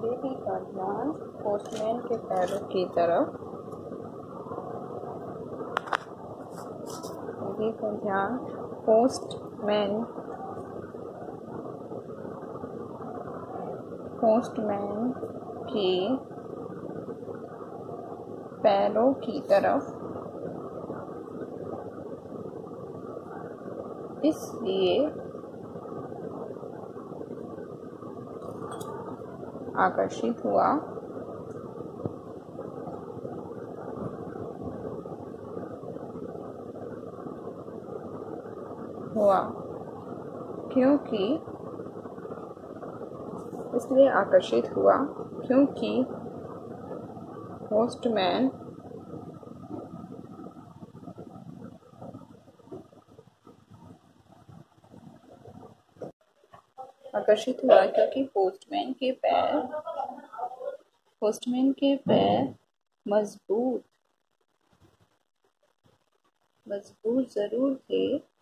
Baby का ध्यान postman के पैरों की तरफ। बेबी का ध्यान पोस्टमैन के पैरों की तरफ इसलिए आकर्षित हुआ क्योंकि पोस्टमैन पोस्टमैन के पैर मजबूत जरूर थे,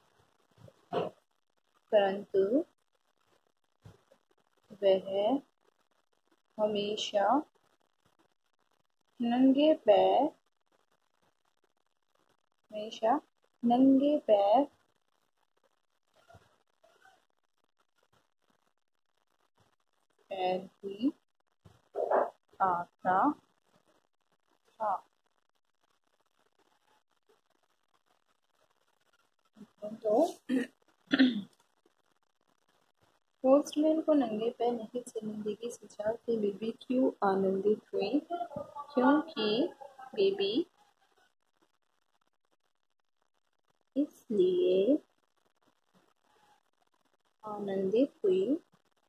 परंतु वह हमेशा नंगे पैर ही आता था। तो पोस्टमैन को नंगे पैर नहीं चलने देगी इस विचार से बेबी क्यों आनंदित हुई? क्योंकि बेबी इसलिए आनंदित हुई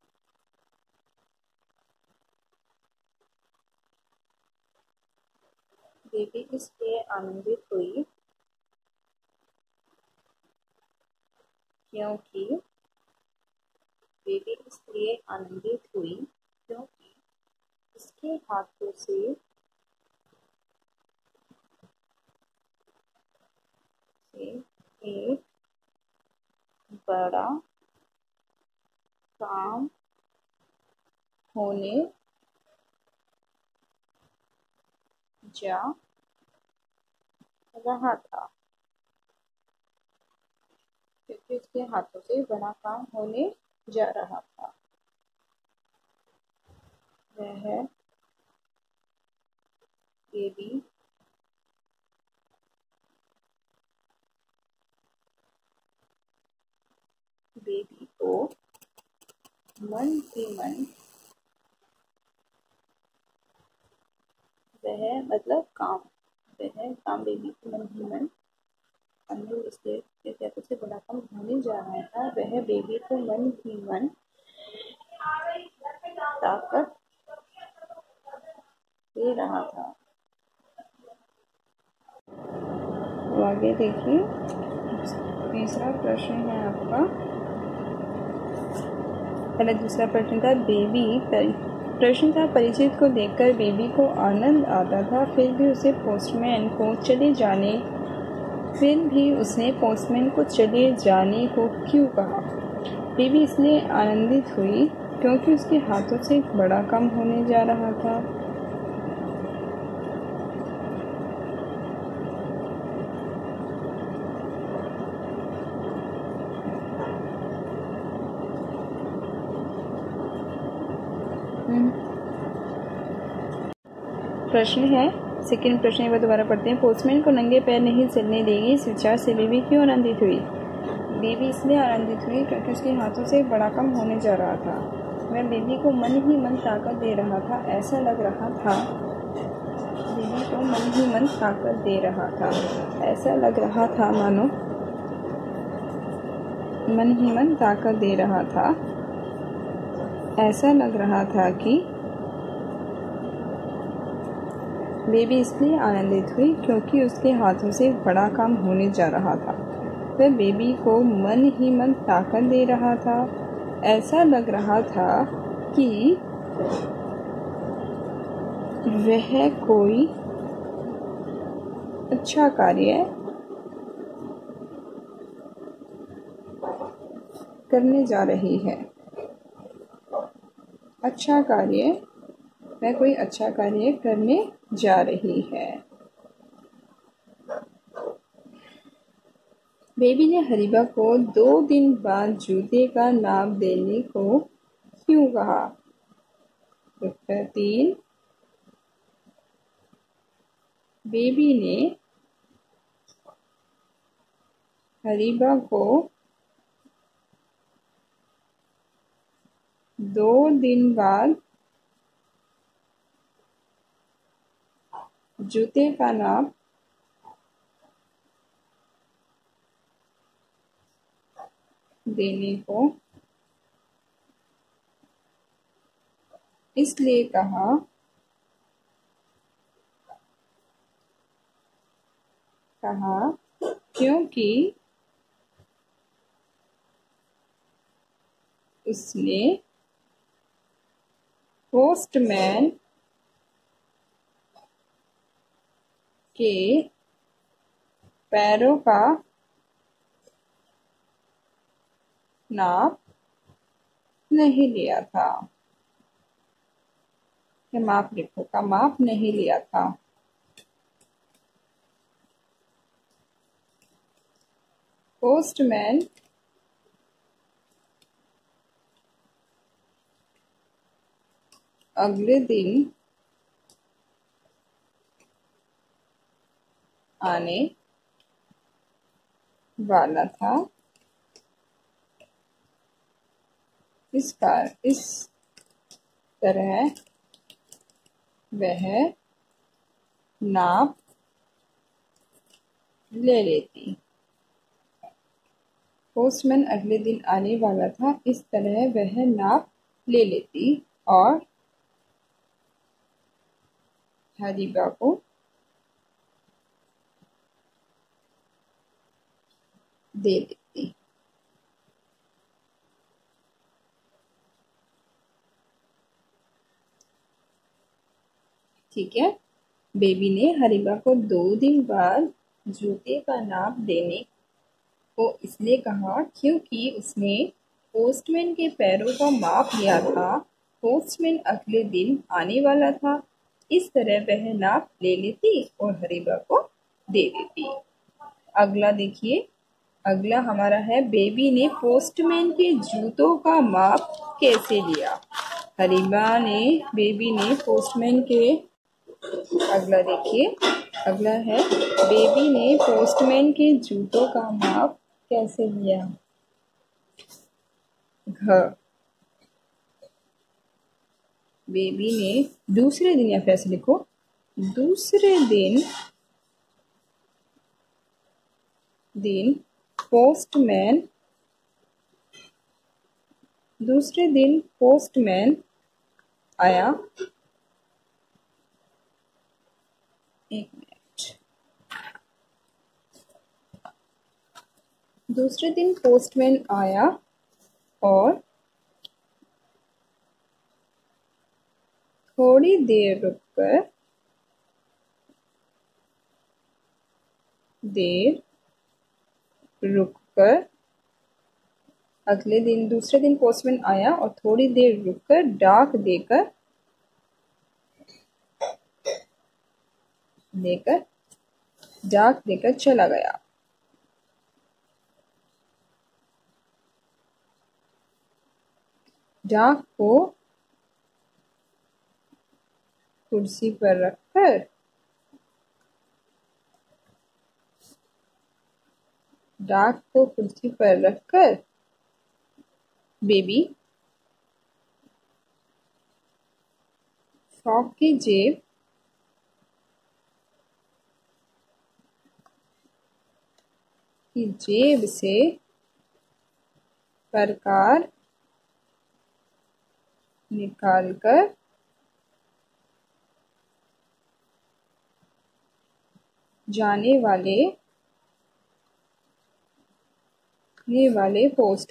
क्योंकि उसके हाथों से एक बड़ा काम होने जा रहा था। क्योंकि उसके हाथों से बड़ा काम होने जा रहा था। वह बेबी को मन ही मन, वह काम बेबी को मन ही मन इसके हाथों से बड़ा काम होने जा रहा था। वह बेबी को मन ही मन ताकत दे रहा था। तो आगे देखिए, तीसरा प्रश्न है आपका। पहले दूसरा प्रश्न था परिचित को देखकर बेबी को आनंद आता था, फिर भी उसने पोस्टमैन को चले जाने को क्यों कहा? बेबी इसलिए आनंदित हुई क्योंकि उसके हाथों से एक बड़ा काम होने जा रहा था। प्रश्न है, सेकंड प्रश्न एक बार दोबारा पढ़ते हैं। पोस्टमैन को नंगे पैर नहीं चलने देगी इस विचार से बेबी क्यों आनंदित हुई? बेबी इसलिए आनंदित हुई क्योंकि उसके हाथों से एक बड़ा काम होने जा रहा था। वह बेबी को मन ही मन ताकत दे रहा था। ऐसा लग रहा था बेबी को मन ही मन ताकत दे रहा था। ऐसा लग रहा था मानो मन ही मन ताकत दे रहा था। ऐसा लग रहा था कि बेबी इसलिए आनंदित हुई क्योंकि उसके हाथों से एक बड़ा काम होने जा रहा था। वह बेबी को मन ही मन ताकत दे रहा था। ऐसा लग रहा था कि वह कोई अच्छा कार्य करने जा रही है। अच्छा कार्य वह कोई अच्छा कार्य करने जा रही है। बेबी ने हरीबा को 2 दिन बाद जूते का नाप देने को क्यों कहा? उत्तर 3। बेबी ने हरीबा को 2 दिन बाद जूते का नाप देने को इसलिए कहा क्योंकि उसने पोस्टमैन के पैरों का नाप नहीं लिया था। या माप लिखो, का माप नहीं लिया था। पोस्टमैन अगले दिन आने वाला था। इस तरह वह नाप ले लेती। पोस्टमैन अगले दिन आने वाला था, इस तरह वह नाप ले लेती और हरीबा को दे देती। ठीक है। बेबी ने हरीबा को 2 दिन बाद जूते का नाप देने को इसलिए कहा क्योंकि उसने पोस्टमैन के पैरों का माप लिया था। पोस्टमैन अगले दिन आने वाला था, इस तरह वह नाप ले लेती और हरीबा को दे देती। अगला देखिए, अगला हमारा है बेबी ने पोस्टमैन के जूतों का माप कैसे लिया? बेबी ने पोस्टमैन के अगला देखिए, अगला है बेबी ने पोस्टमैन के जूतों का माप कैसे लिया? बेबी ने दूसरे दिन, या फिर ऐसे लिखो, दूसरे दिन पोस्टमैन आया। एक मिनट। दूसरे दिन पोस्टमैन आया और थोड़ी देर रुककर दूसरे दिन पोस्टमैन आया और थोड़ी देर रुककर डाक देकर चला गया। डाक को कुर्सी पर रखकर बेबी फ्रॉक की जेब से परकार निकालकर जाने वाले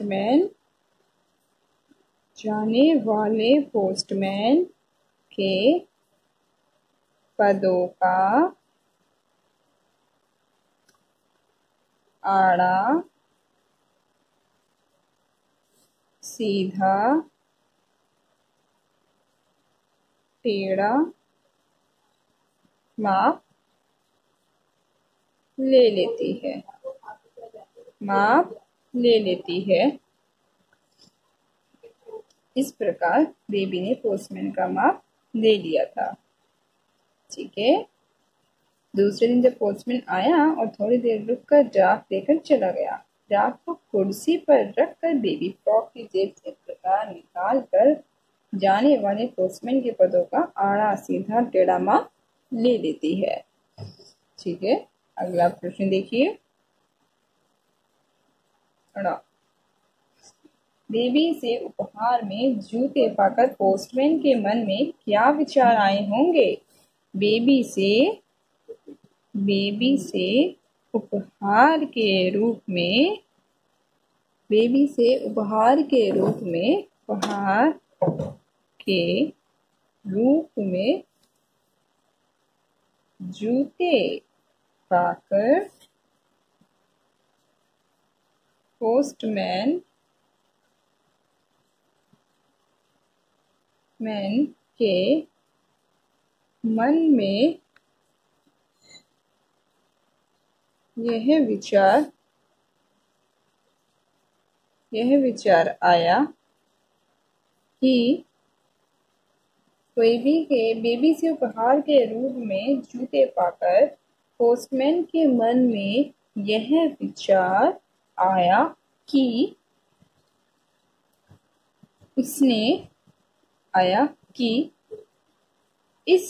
पोस्टमैन के पदों का आड़ा सीधा टेढ़ा माप ले लेती है, माप ले लेती है। इस प्रकार बेबी ने पोस्टमैन का माप ले लिया था। ठीक है। दूसरे दिन जब पोस्टमैन आया और थोड़ी देर रुककर ड्राफ्ट देकर चला गया। ड्राफ्ट को कुर्सी पर रखकर बेबी फ्रॉक की जेब से प्रकार निकाल कर जाने वाले पोस्टमैन के पदों का आड़ा सीधा टेढ़ा माप ले लेती है। ठीक है। अगला प्रश्न देखिए। बेबी से उपहार में जूते पाकर पोस्टमैन के मन में क्या विचार आए होंगे? बेबी से उपहार के रूप में उपहार के रूप में जूते पाकर पोस्टमैन के मन में यह विचार आया कि बेबी से उपहार के रूप में जूते पाकर पोस्टमैन के मन में यह विचार आया कि इस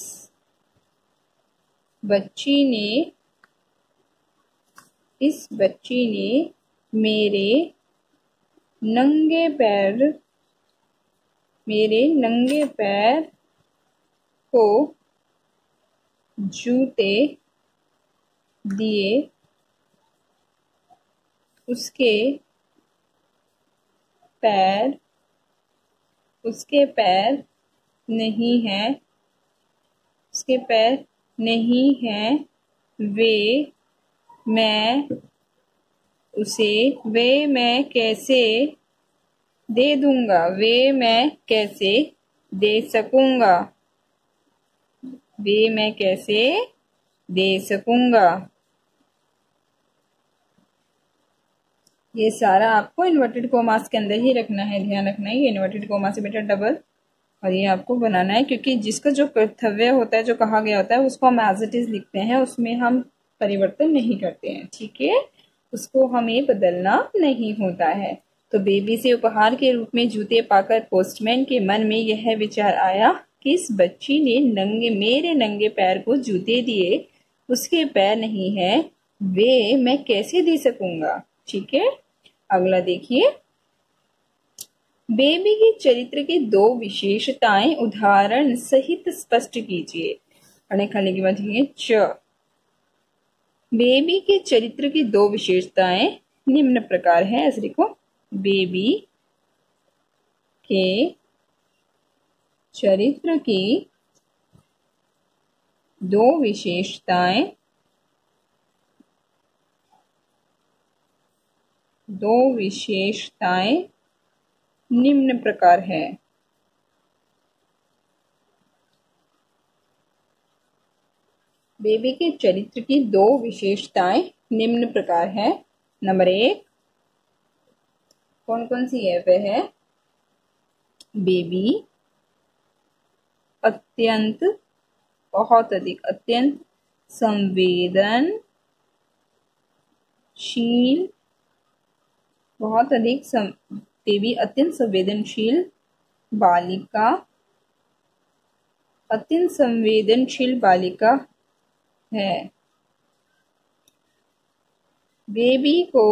बच्ची ने मेरे नंगे पैर को जूते दिए। उसके पैर नहीं हैं, वे मैं कैसे दे सकूंगा। ये सारा आपको इन्वर्टेड कोमास के अंदर ही रखना है, ध्यान रखना है। ये इन्वर्टेड कोमा से बेटा डबल और ये आपको बनाना है, क्योंकि जिसका जो कर्तव्य होता है, जो कहा गया होता है, उसको हम एज इट इज लिखते हैं, उसमें हम परिवर्तन नहीं करते हैं। ठीक है। उसको हमें बदलना नहीं होता है। तो बेबी से उपहार के रूप में जूते पाकर पोस्टमैन के मन में यह विचार आया कि इस बच्ची ने मेरे नंगे पैर को जूते दिए। उसके पैर नहीं है, वे मैं कैसे दे सकूंगा। ठीक है। अगला देखिए। बेबी के चरित्र की 2 विशेषताएं उदाहरण सहित स्पष्ट कीजिए। पढ़ने खाने के बाद बेबी के चरित्र की 2 विशेषताएं निम्न प्रकार है। ऐसे लिखो। बेबी के चरित्र की 2 विशेषताएं निम्न प्रकार है। बेबी के चरित्र की 2 विशेषताएं निम्न प्रकार है। नंबर 1 कौन कौन सी है? वह है बेबी अत्यंत संवेदनशील, बेबी अत्यंत संवेदनशील बालिका है। बेबी को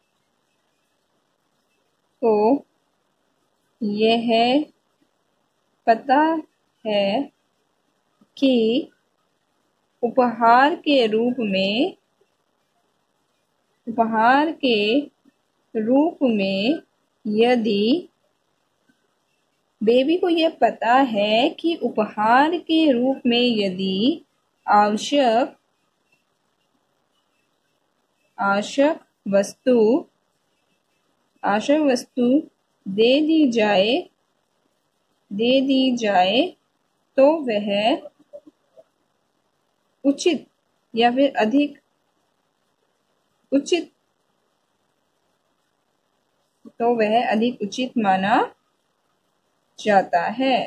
यह पता है कि उपहार के रूप में यदि बेबी को यह पता है कि उपहार के रूप में यदि आवश्यक वस्तु दे दी जाए तो वह उचित या फिर अधिक उचित तो वह अधिक उचित माना जाता है।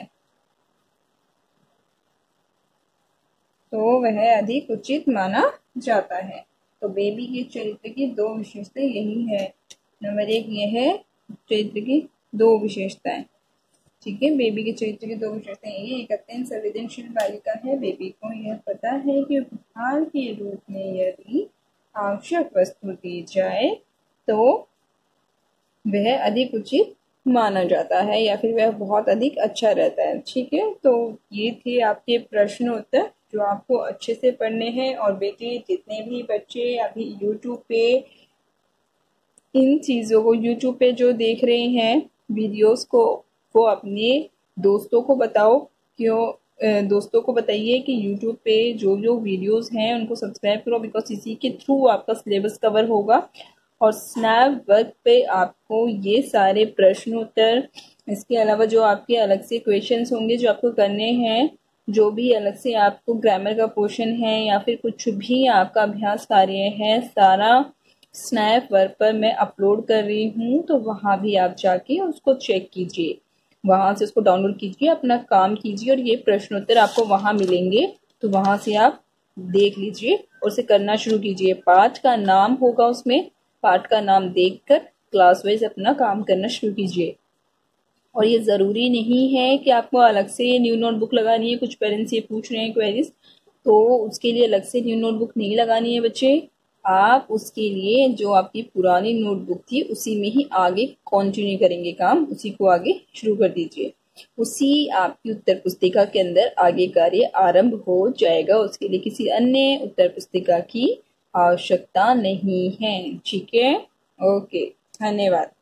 तो वह अधिक उचित माना जाता है। तो बेबी के चरित्र की दो विशेषताएं यही है। नंबर 1 यह है चरित्र की दो विशेषताएं। ठीक है, बेबी के चरित्र की दो विशेषताएं यही है। एक अत्यंत संवेदनशील बालिका है। बेबी को यह पता है कि उपहार के रूप में यदि आवश्यक वस्तु दी जाए तो वह अधिक उचित माना जाता है या फिर वह बहुत अधिक अच्छा रहता है। ठीक है, तो ये थे आपके प्रश्न उत्तर जो आपको अच्छे से पढ़ने हैं। और बेटे जितने भी बच्चे अभी यूट्यूब पे इन चीज़ों को यूट्यूब पे जो देख रहे हैं वीडियोस को, वो अपने दोस्तों को बताओ। दोस्तों को बताइए कि यूट्यूब पे जो जो वीडियोस हैं उनको सब्सक्राइब करो, बिकॉज इसी के थ्रू आपका सिलेबस कवर होगा। और स्नैप वर्क पे आपको ये सारे प्रश्न उत्तर, इसके अलावा जो आपके अलग से क्वेश्चंस होंगे जो आपको करने हैं, जो भी अलग से आपको ग्रामर का पोर्शन है या फिर कुछ भी आपका अभ्यास कार्य है, सारा स्नैप वर्क पर मैं अपलोड कर रही हूँ। तो वहाँ भी आप जाके उसको चेक कीजिए, वहाँ से उसको डाउनलोड कीजिए, अपना काम कीजिए और ये प्रश्नोत्तर आपको वहाँ मिलेंगे। तो वहाँ से आप देख लीजिए और उसे करना शुरू कीजिए। पाठ का नाम होगा उसमें, पाठ का नाम देखकर क्लास वाइज अपना काम करना शुरू कीजिए। और ये ज़रूरी नहीं है कि आपको अलग से न्यू नोटबुक लगानी है। कुछ पेरेंट्स ये पूछ रहे हैं क्वेरीज, तो उसके लिए अलग से न्यू नोटबुक नहीं लगानी है बच्चे। आप उसके लिए जो आपकी पुरानी नोटबुक थी उसी में ही आगे कंटिन्यू करेंगे काम, उसी को आगे शुरू कर दीजिए। उसी आपकी उत्तर पुस्तिका के अंदर आगे कार्य आरंभ हो जाएगा। उसके लिए किसी अन्य उत्तर पुस्तिका की आवश्यकता नहीं है। ठीक है, ओके, धन्यवाद।